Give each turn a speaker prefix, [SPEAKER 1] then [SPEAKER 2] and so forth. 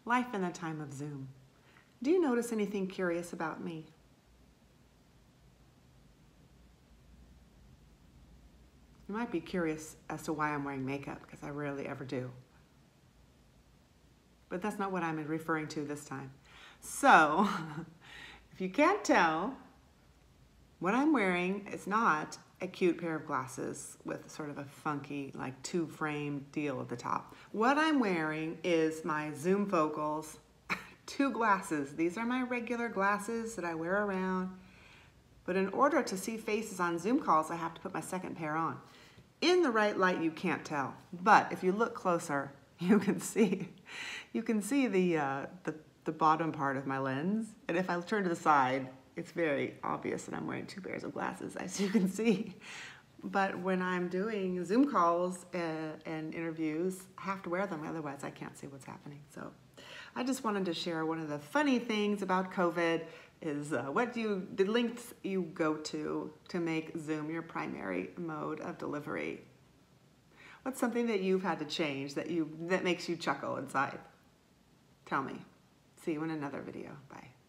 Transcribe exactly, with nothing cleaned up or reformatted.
[SPEAKER 1] Life in the time of Zoom. Do you notice anything curious about me? You might be curious as to why I'm wearing makeup, because I rarely ever do. But that's not what I'm referring to this time. So, if you can't tell, what I'm wearing is not a cute pair of glasses with sort of a funky, like two-frame deal at the top. What I'm wearing is my Zoom Focals, two glasses. These are my regular glasses that I wear around. But in order to see faces on Zoom calls, I have to put my second pair on. In the right light, you can't tell. But if you look closer, you can see, you can see the, uh, the, the bottom part of my lens. And if I turn to the side, it's very obvious that I'm wearing two pairs of glasses, as you can see. But when I'm doing Zoom calls uh, and interviews, I have to wear them, otherwise I can't see what's happening. So I just wanted to share one of the funny things about COVID is uh, what you, the lengths you go to to make Zoom your primary mode of delivery. What's something that you've had to change that, you, that makes you chuckle inside? Tell me. See you in another video. Bye.